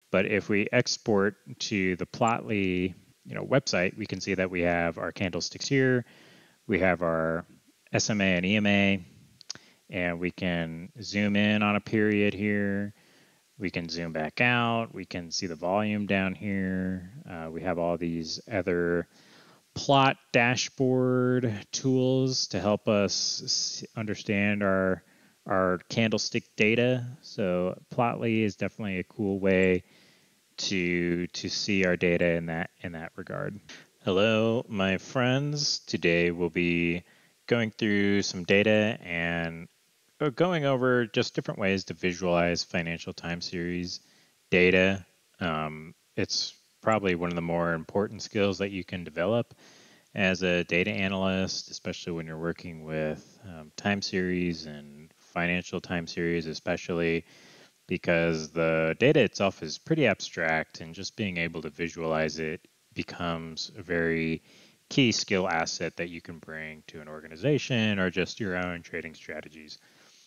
But if we export to the Plotly website, we can see that we have our candlesticks here. We have our SMA and EMA, and we can zoom in on a period here. We can zoom back out. We can see the volume down here. We have all these other plot dashboard tools to help us understand our candlestick data. So Plotly is definitely a cool way to see our data in that regard. Hello, my friends. Today we'll be going through some data and going over just different ways to visualize financial time series data. It's probably one of the more important skills that you can develop as a data analyst, especially when you're working with time series and financial time series, especially because the data itself is pretty abstract, and just being able to visualize it becomes a very key skill asset that you can bring to an organization or just your own trading strategies.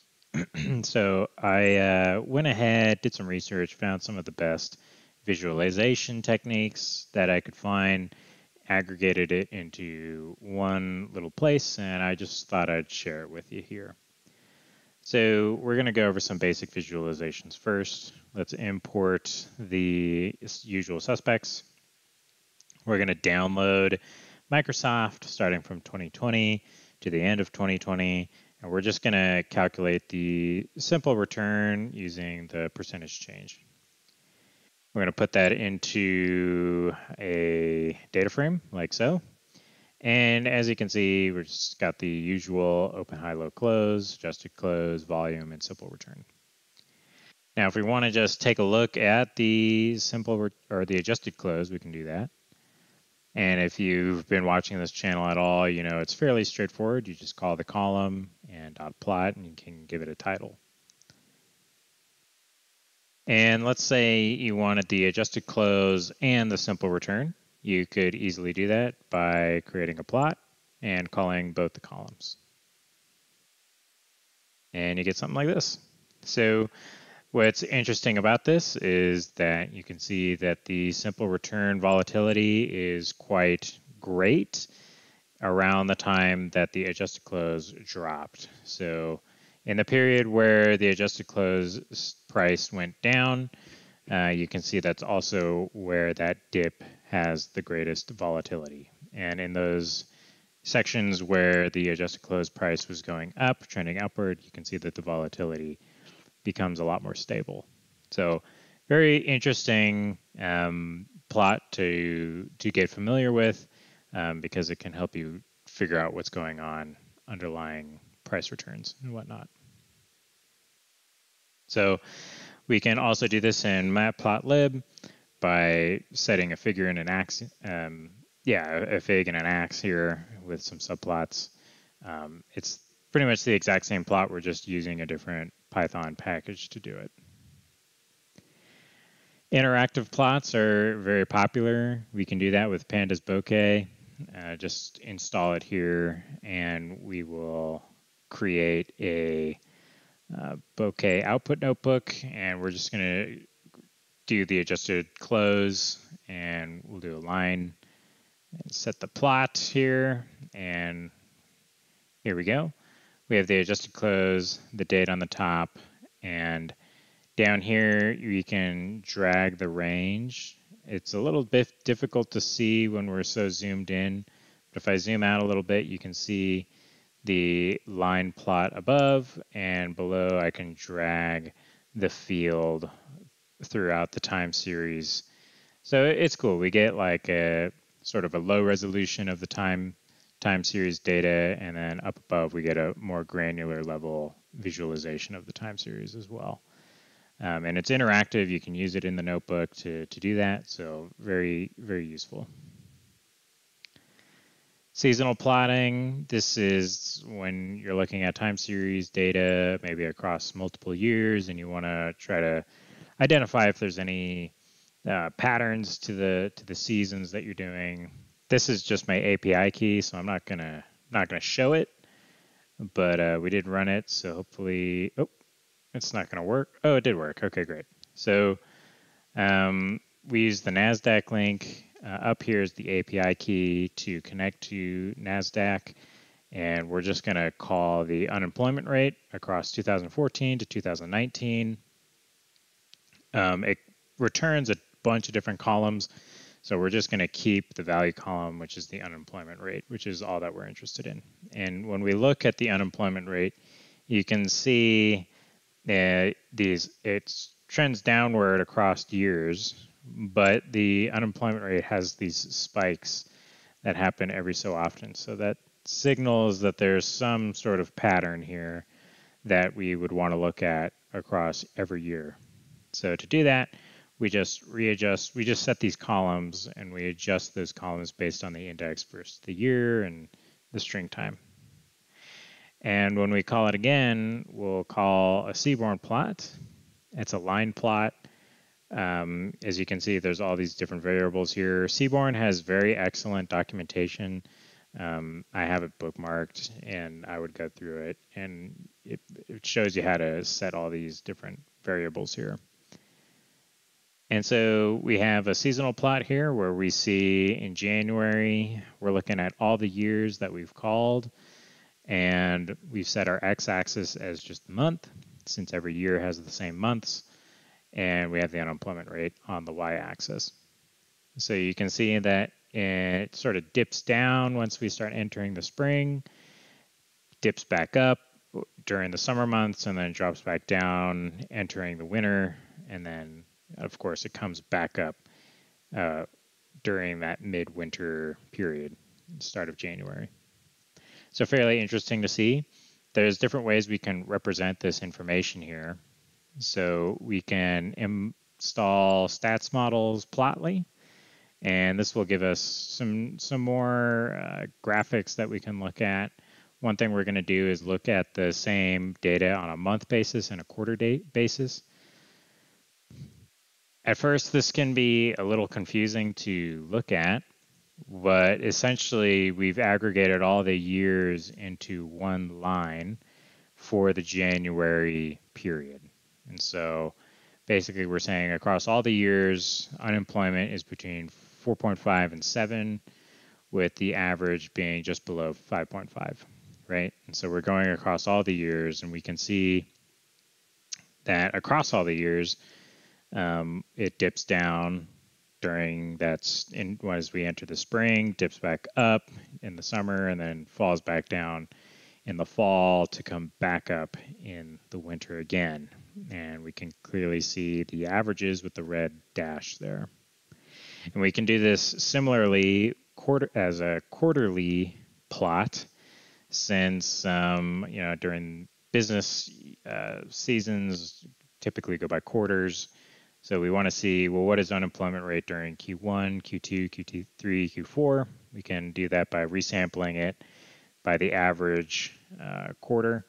So I went ahead, did some research, found some of the best visualization techniques that I could find, aggregated it into one little place, and I just thought I'd share it with you here. So we're going to go over some basic visualizations first. Let's import the usual suspects. We're going to download Microsoft starting from 2020 to the end of 2020, and we're just going to calculate the simple return using the percentage change. We're going to put that into a data frame like so. And as you can see, we've just got the usual open, high, low, close, adjusted close, volume, and simple return. Now, if we want to just take a look at the simple or the adjusted close, we can do that. And if you've been watching this channel at all, you know it's fairly straightforward. You just call the column and dot plot, and you can give it a title. And let's say you wanted the adjusted close and the simple return. You could easily do that by creating a plot and calling both the columns. And you get something like this. So what's interesting about this is that you can see that the simple return volatility is quite great around the time that the adjusted close dropped. So in the period where the adjusted close price went down, you can see that's also where that dip has the greatest volatility. And in those sections where the adjusted close price was going up, trending upward, you can see that the volatility becomes a lot more stable. So very interesting plot to get familiar with because it can help you figure out what's going on underlying price returns and whatnot. So we can also do this in matplotlib by setting a figure and an ax, a fig and an ax here with some subplots. It's pretty much the exact same plot. We're just using a different Python package to do it. Interactive plots are very popular. We can do that with Pandas Bokeh. Just install it here, and we will create a bokeh output notebook, and we're just going to do the adjusted close, and we'll do a line and set the plot here, and here we go. We have the adjusted close, the date on the top, and down here you can drag the range. It's a little bit difficult to see when we're so zoomed in, but if I zoom out a little bit, you can see the line plot above, and below I can drag the field throughout the time series. So it's cool. We get like a sort of a low resolution of the time series data, and then up above we get a more granular level visualization of the time series as well. And it's interactive. You can use it in the notebook to do that, so very, very useful. Seasonal plotting, this is when you're looking at time series data, maybe across multiple years, and you want to try to identify if there's any patterns to the seasons that you're doing. This is just my API key, so I'm not gonna show it, but we did run it, so hopefully, oh, it's not gonna work. Oh, it did work. Okay, great. So We use the NASDAQ link. Up here is the API key to connect to NASDAQ. And we're just going to call the unemployment rate across 2014 to 2019. It returns a bunch of different columns. So we're just going to keep the value column, which is the unemployment rate, which is all that we're interested in. And when we look at the unemployment rate, you can see it trends downward across years, but the unemployment rate has these spikes that happen every so often. So that signals that there's some sort of pattern here that we would want to look at across every year. So to do that, we just readjust, we just set these columns and we adjust those columns based on the index versus the year and the string time. And when we call it again, we'll call a seaborn plot. It's a line plot. As you can see, there's all these different variables here. Seaborn has very excellent documentation. I have it bookmarked and I would go through it, and it shows you how to set all these different variables here. And so we have a seasonal plot here where we see in January, we're looking at all the years that we've called, and we've set our x-axis as just the month, since every year has the same months, and we have the unemployment rate on the y-axis. So you can see that it sort of dips down once we start entering the spring, dips back up during the summer months, and then drops back down entering the winter, and then of course it comes back up during that midwinter period, start of January. So fairly interesting to see. There's different ways we can represent this information here. So we can install stats models Plotly, and this will give us some more graphics that we can look at. One thing we're going to do is look at the same data on a month basis and a quarter date basis. At first, this can be a little confusing to look at, but essentially we've aggregated all the years into one line for the January period. And so basically we're saying across all the years, unemployment is between 4.5 and 7, with the average being just below 5.5, right? And so we're going across all the years, and we can see that across all the years, it dips down during as we enter the spring, dips back up in the summer, and then falls back down in the fall to come back up in the winter again. And we can clearly see the averages with the red dash there. And we can do this similarly as a quarterly plot, since during business seasons typically go by quarters. So we want to see, well, what is unemployment rate during Q1, Q2, Q3, Q4? We can do that by resampling it by the average quarter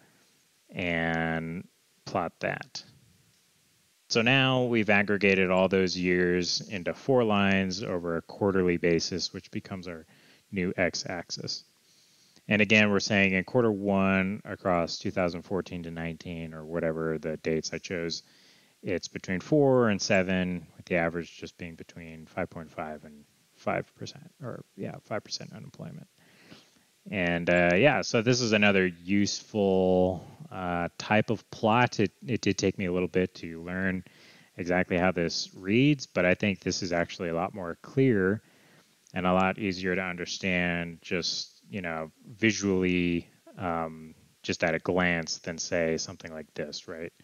and plot that. So now we've aggregated all those years into 4 lines over a quarterly basis, which becomes our new x-axis. And again, we're saying in quarter 1 across 2014 to 19, or whatever the dates I chose, it's between 4 and 7, with the average just being between 5.5 and 5%, or 5% unemployment. And so this is another useful type of plot. It did take me a little bit to learn exactly how this reads, but I think this is actually a lot more clear and a lot easier to understand just, visually, just at a glance, than say something like this, right?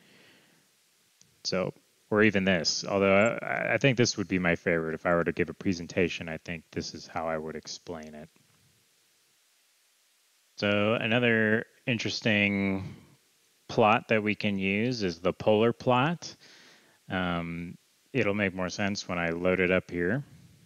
So, or even this, although I think this would be my favorite. If I were to give a presentation, I think this is how I would explain it. So another interesting plot that we can use is the polar plot. It'll make more sense when I load it up here.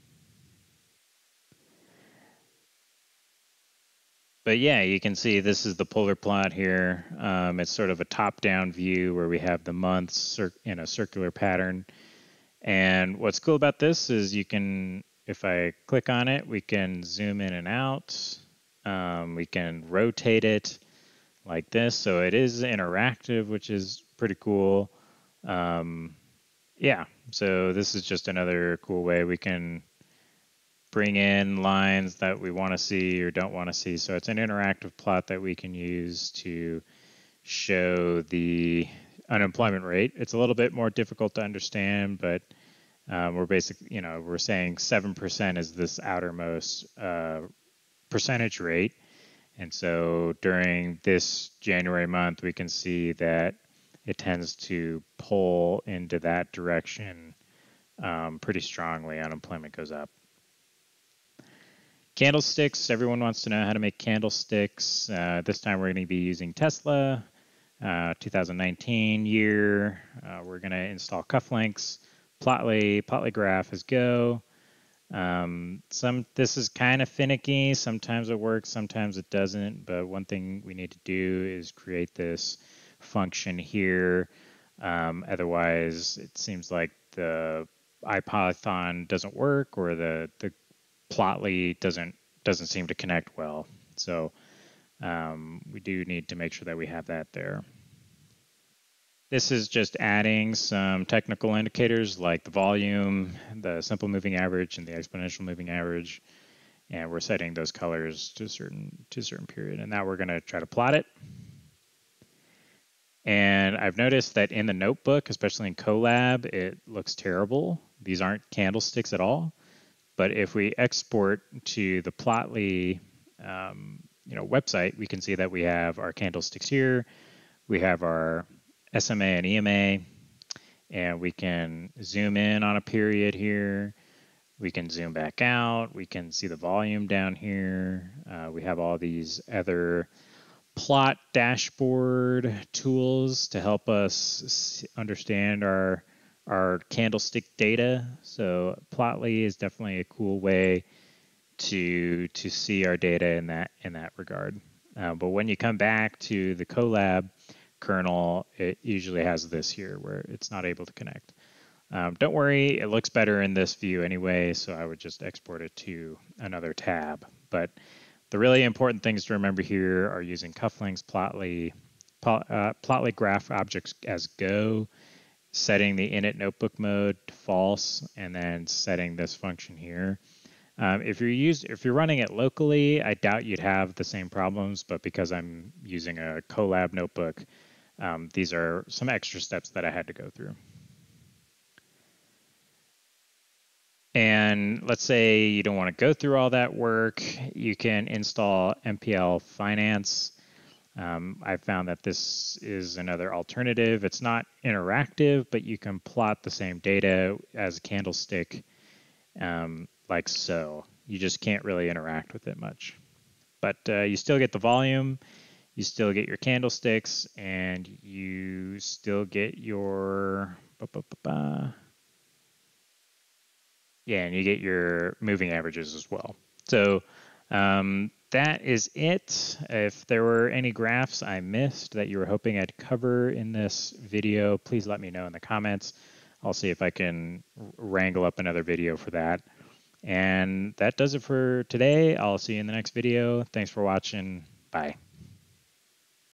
But yeah, you can see this is the polar plot here. It's sort of a top-down view where we have the months in a circular pattern. And what's cool about this is you can, if I click on it, we can zoom in and out. We can rotate it like this. So it is interactive, which is pretty cool. Yeah, so this is just another cool way we can bring in lines that we want to see or don't want to see. So it's an interactive plot that we can use to show the unemployment rate. It's a little bit more difficult to understand, but we're basically, we're saying 7% is this outermost percentage rate. And so during this January month, we can see that it tends to pull into that direction pretty strongly. Unemployment goes up. Candlesticks, everyone wants to know how to make candlesticks. This time we're going to be using Tesla, 2019 year. We're going to install cufflinks. Plotly graph is go. This is kind of finicky. Sometimes it works, sometimes it doesn't. But one thing we need to do is create this function here. Otherwise, it seems like the IPython doesn't work, or the Plotly doesn't seem to connect well. So we do need to make sure that we have that there. This is just adding some technical indicators like the volume, the simple moving average, and the exponential moving average. And we're setting those colors to a certain period. And now we're going to try to plot it. And I've noticed that in the notebook, especially in Colab, it looks terrible. These aren't candlesticks at all. But if we export to the Plotly website, we can see that we have our candlesticks here. We have our SMA and EMA, and we can zoom in on a period here. We can zoom back out. We can see the volume down here. We have all these other plot dashboard tools to help us understand our candlestick data. So Plotly is definitely a cool way to see our data in that regard. But when you come back to the Colab kernel, it usually has this here where it's not able to connect. Don't worry, it looks better in this view anyway, so I would just export it to another tab. But the really important things to remember here are using cufflinks, Plotly graph objects as go, setting the init notebook mode to false, and then setting this function here. If you're running it locally, I doubt you'd have the same problems, but because I'm using a Colab notebook, these are some extra steps that I had to go through. And let's say you don't want to go through all that work, you can install MPL Finance. I found that this is another alternative. It's not interactive, but you can plot the same data as a candlestick like so. You just can't really interact with it much. But you still get the volume, you still get your candlesticks, and you still get your and you get your moving averages as well. So that is it. If there were any graphs I missed that you were hoping I'd cover in this video, please let me know in the comments. I'll see if I can wrangle up another video for that. And that does it for today. I'll see you in the next video. Thanks for watching. Bye.